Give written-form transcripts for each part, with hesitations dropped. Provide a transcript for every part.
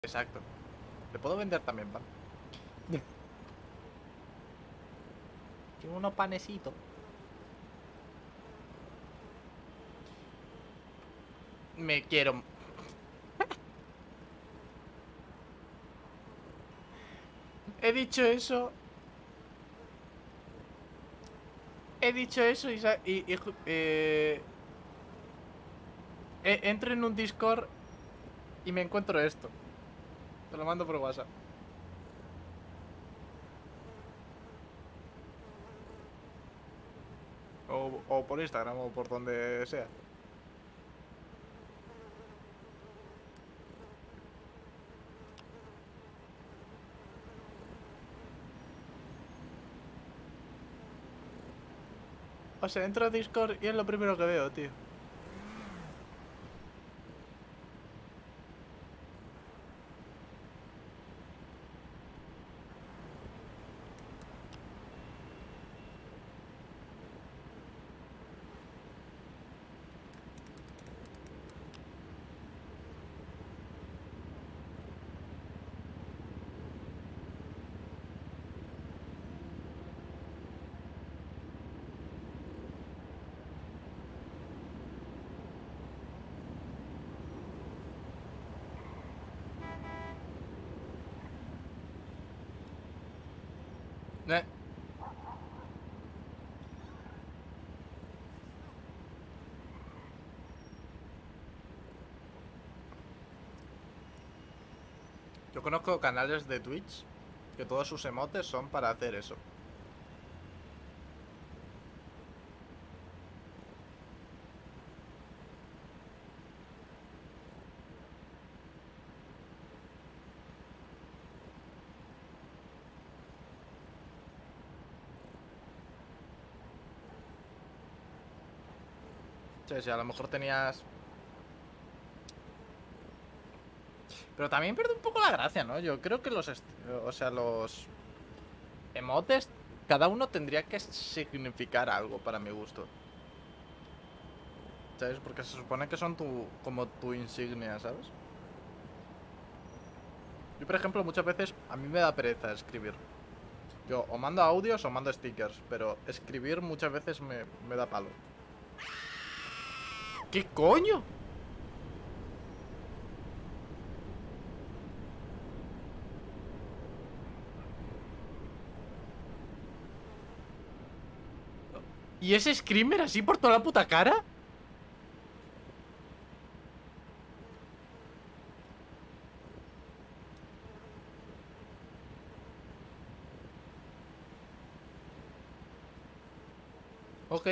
Exacto. Le puedo vender también pan. Quiero unos panecitos. Me quiero... He dicho eso. He dicho eso entro en un Discord y me encuentro esto. Te lo mando por WhatsApp. O por Instagram o por donde sea. O sea, entro a Discord y es lo primero que veo, tío. Eh. Yo conozco canales de Twitch que todos sus emotes son para hacer eso. Sí, a lo mejor tenías... Pero también pierde un poco la gracia, ¿no? Yo creo que los emotes, cada uno tendría que significar algo para mi gusto. ¿Sabes? Porque se supone que son como tu insignia, ¿sabes? Yo, por ejemplo, muchas veces a mí me da pereza escribir. Yo o mando audios o mando stickers, pero escribir muchas veces me da palo. ¿Qué coño? ¿Y ese screamer así por toda la puta cara? Ok.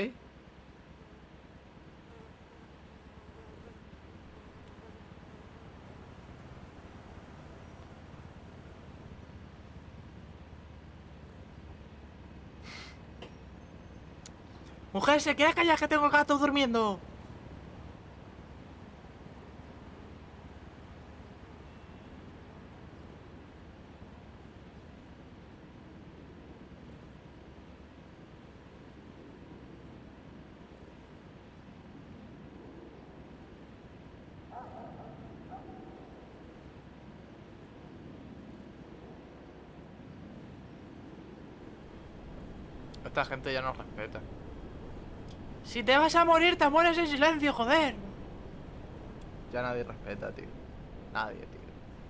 Mujer, se queda callada que tengo el gato durmiendo. Esta gente ya no respeta. Si te vas a morir, te mueres en silencio, joder. Ya nadie respeta, tío. Nadie, tío.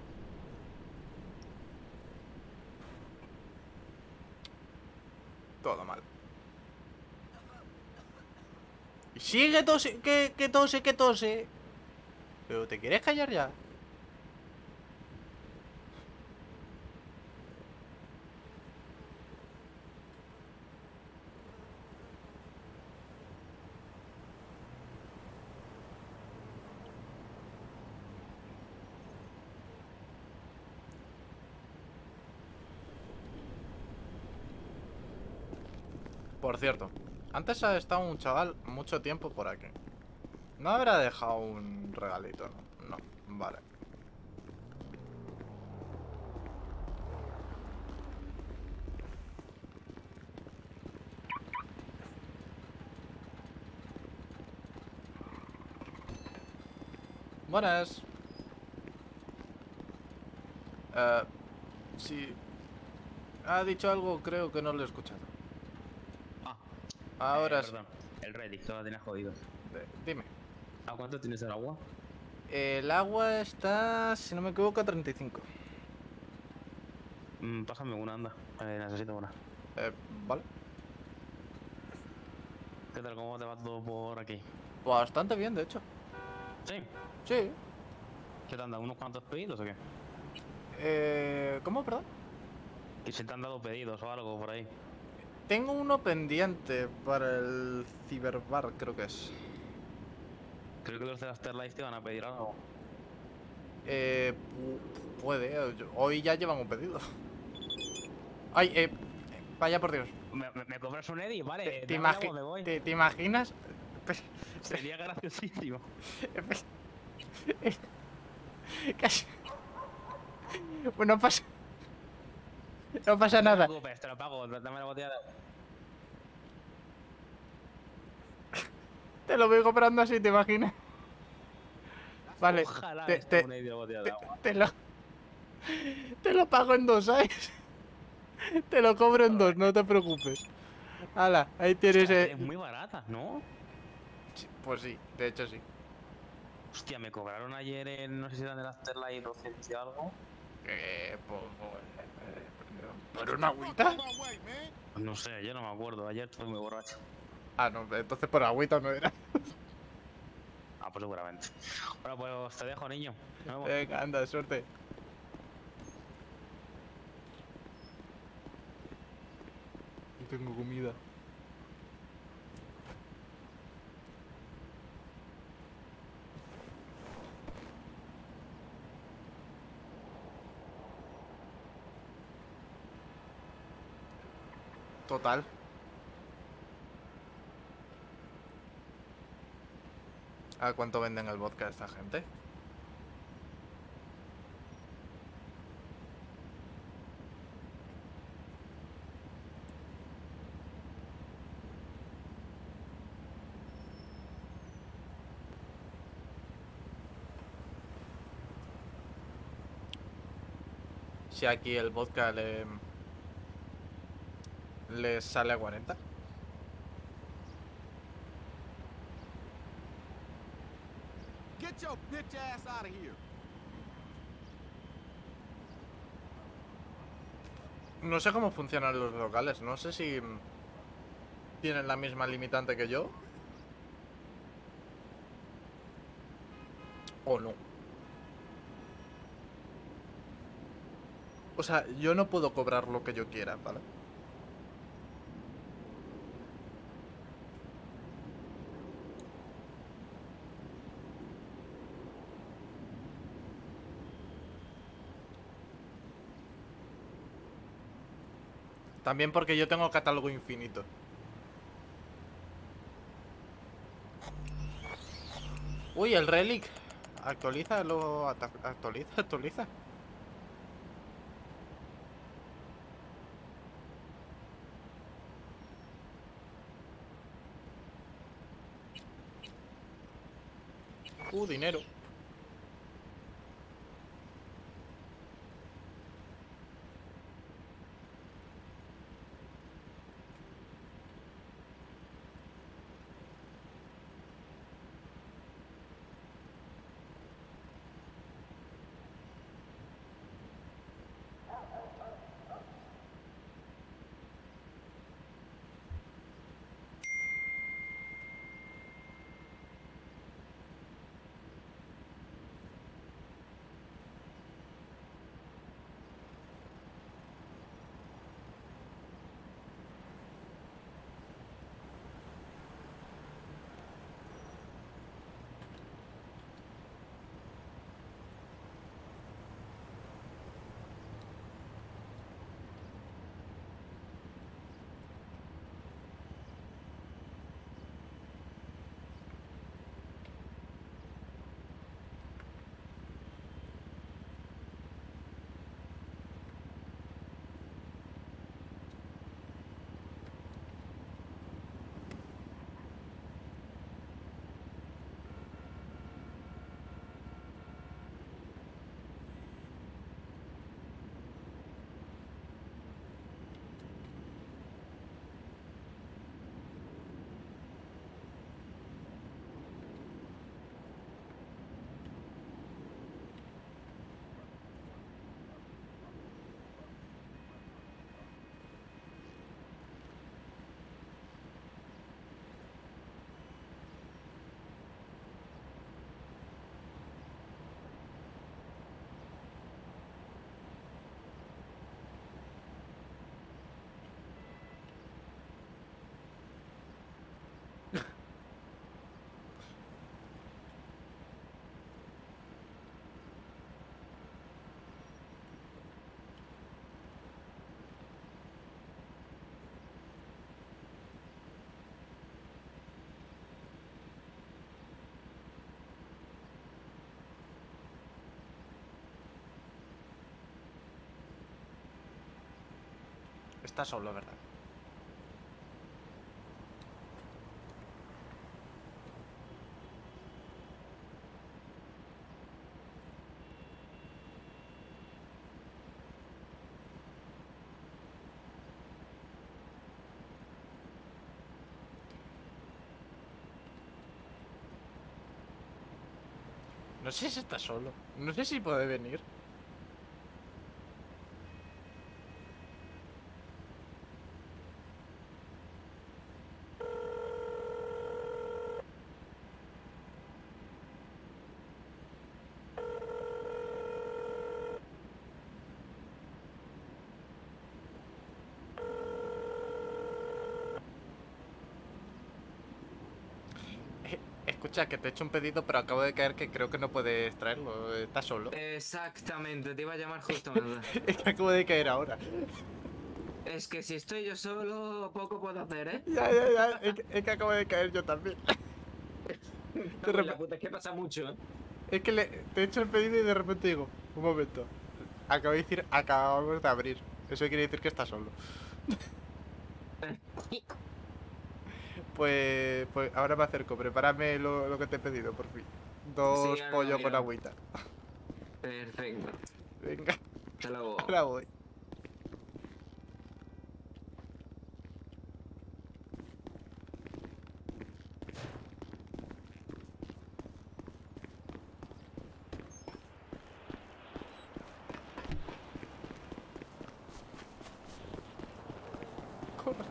Todo mal. Y sigue tose, que tose, que tose. Pero ¿te quieres callar ya? Por cierto, antes ha estado un chaval mucho tiempo por aquí. No habrá dejado un regalito, ¿no? No, vale. Buenas. Eh, si ha dicho algo, creo que no lo he escuchado. Ah, Ahora sí. perdón. El Reddit, todo lo tienes jodido. Dime. ¿A cuánto tienes el agua? El agua está, si no me equivoco, a 35. Pásame una, anda. Necesito una. Eh, vale. ¿Qué tal? ¿Cómo te va todo por aquí? Bastante bien, de hecho. Sí. Sí. ¿Qué te han dado? ¿Unos cuantos pedidos o qué? ¿Cómo, perdón? ¿Que si te han dado pedidos o algo por ahí? Tengo uno pendiente para el Ciberbar, creo que es. Creo que los de las Afterlife te van a pedir algo. Puede. Hoy ya llevan un pedido. Ay, vaya por Dios. ¿Me cobras un Eddie? ¿Te, Vale, te dame el agua, me voy. te imaginas? Sería graciosísimo. Casi. Bueno, no pasa No te nada. preocupes, te lo pago. Dame la botella de agua. Te lo voy comprando así, ¿te imaginas? Vale. Ojalá Te, esté te, un Eddie de botella de agua. te lo, te lo pago en dos, ¿sabes? Te lo cobro en dos, no te preocupes. Hala, ahí tienes. Hostia, es muy barata, ¿no? Pues sí, de hecho sí. Hostia, me cobraron ayer en, no sé si eran del Afterlife 200 y algo. ¿Por una agüita? Pues no sé, yo no me acuerdo. Ayer estuve muy borracho. Ah, no, entonces por agüita no era. Ah, pues seguramente. Bueno, pues te dejo, niño. Nos vemos. Venga, anda, suerte. No tengo comida. Total. ¿A cuánto venden el vodka esta gente? Si aquí el vodka le sale a 40. Get your bitch ass out of here. No sé cómo funcionan los locales. No sé si tienen la misma limitante que yo. O no. O sea, yo no puedo cobrar lo que yo quiera, ¿vale? También porque yo tengo catálogo infinito. Uy, el Relic. Actualiza, actualiza. Dinero. Está solo, ¿verdad? No sé si está solo. No sé si puede venir. Escucha, que te he hecho un pedido, pero acabo de caer que creo que no puedes traerlo. Está solo. Exactamente, te iba a llamar justo, ¿verdad? Es que acabo de caer ahora. Es que si estoy yo solo, poco puedo hacer, ¿eh? Ya. Es que acabo de caer yo también. No, la puta, es que pasa mucho, ¿eh? Es que te he hecho el pedido y de repente digo, un momento. Acabo de decir, acabamos de abrir. Eso quiere decir que está solo. Pues ahora me acerco. Prepárame lo que te he pedido, por fin. Dos Sí, ahora pollos lo con miro. agüita. Perfecto. Venga, Hasta luego. ahora voy. Corre.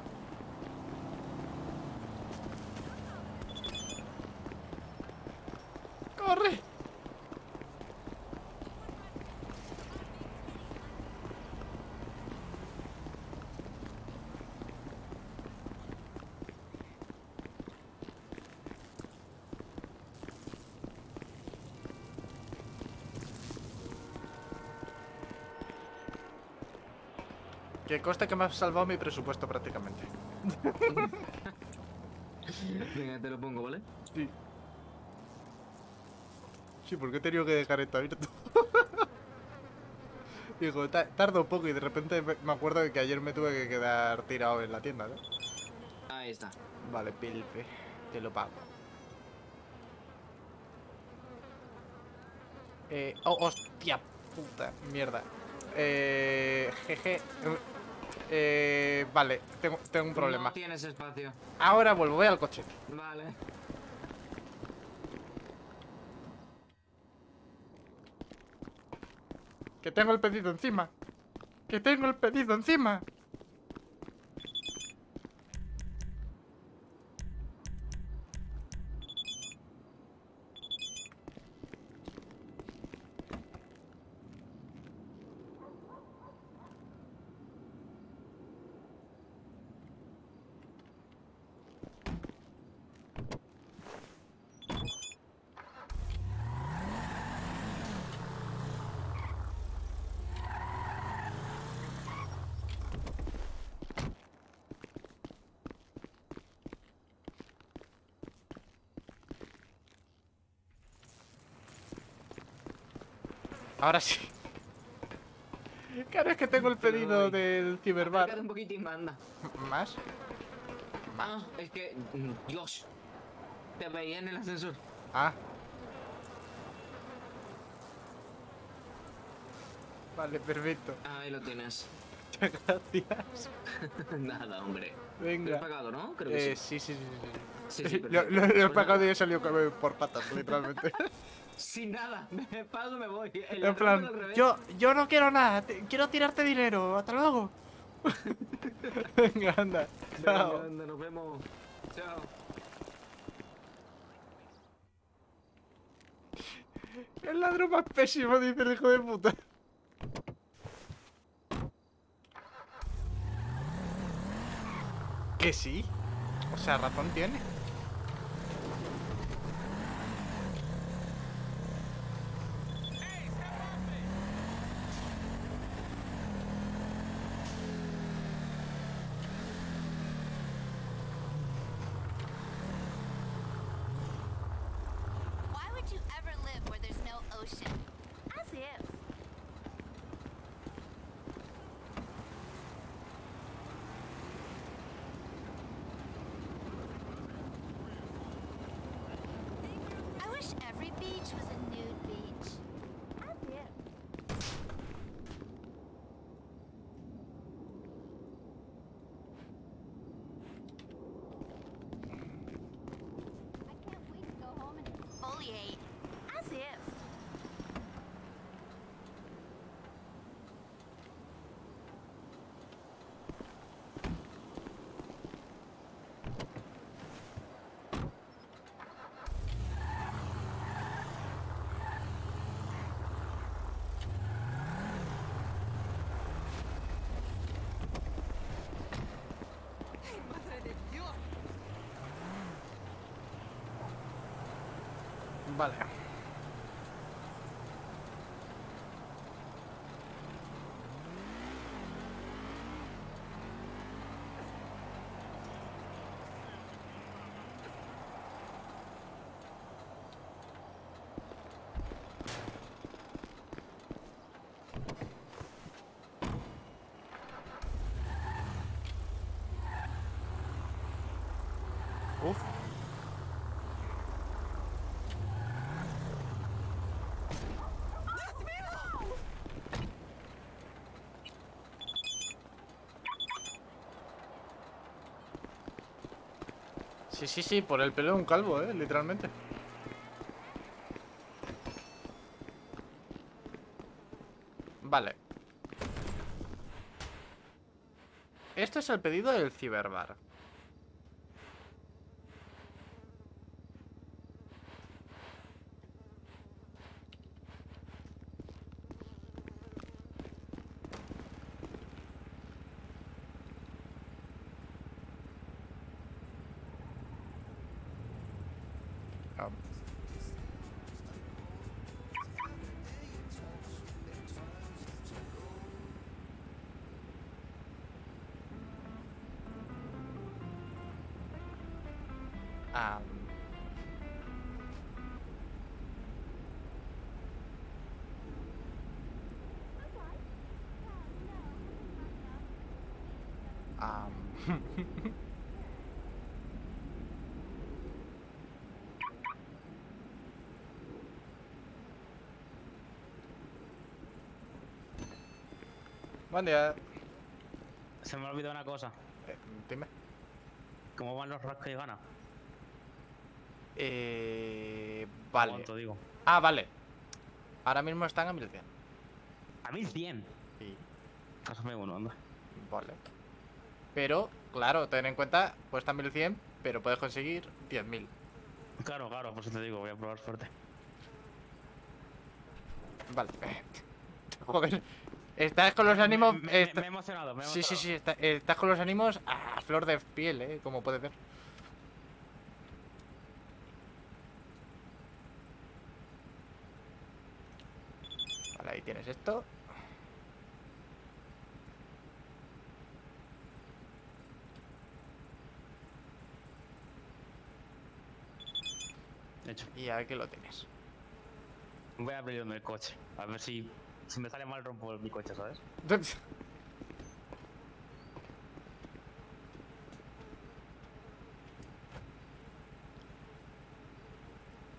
¡Corre! Que conste que me has salvado mi presupuesto prácticamente. Venga, te lo pongo, ¿vale? Sí. Sí, porque he tenido que dejar esto abierto. Digo, tardo un poco y de repente me acuerdo de que ayer me tuve que quedar tirado en la tienda, ¿no? Ahí está. Vale, Pilfe, te lo pago. Oh, hostia puta, mierda. Jeje. Vale, tengo un problema. No tienes espacio. Ahora vuelvo, voy al coche. Vale. Que tengo el pedido encima. Que tengo el pedido encima. Ahora sí. Claro, es que tengo el pedido del ciberbar. Acércate un poquitín, manda. ¿Más? Ah, es que... Dios. Te veía en el ascensor. Ah. Vale, perfecto. Ahí lo tienes. Muchas gracias. Nada, hombre. Lo he Venga. pagado, ¿no? Creo que sí. Sí. Sí, sí, Lo perfecto. he Pues pagado y nada. he salido por patas, literalmente. Sin nada. Me pago, me voy. En plan, yo no quiero nada, quiero tirarte dinero, hasta luego. Venga, anda. Chao. Venga, anda, nos vemos. Chao. El ladrón más pésimo, dice el hijo de puta. Que sí. O sea, razón tiene. Why would you ever live where there's no ocean? As if. Vale. Uf. Sí, sí, sí, por el pelo de un calvo, literalmente. Vale. Esto es el pedido del ciberbar. Ah. Ah. Ah. Buen día. Se me ha olvidado una cosa. Dime. ¿Cómo van los rascos y gana? Vale. ¿Cuánto digo? Ah, vale. Ahora mismo están a 1100. A 1100. Sí. Pásame uno, anda. Vale. Pero, claro, ten en cuenta, cuesta 1100, pero puedes conseguir 10.000. Claro, claro, por eso te digo, voy a probar suerte. Vale. Joder. Estás con los ánimos. Me he emocionado, me he Sí, sí, emocionado. sí. Estás con los ánimos a flor de piel, como puedes ver. Vale, ahí tienes esto. Hecho. Y aquí lo tienes. Voy a abrirme el coche. A ver si me sale mal rompo mi coche, ¿sabes?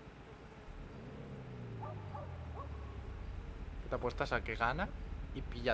Te apuestas a que gana y pilla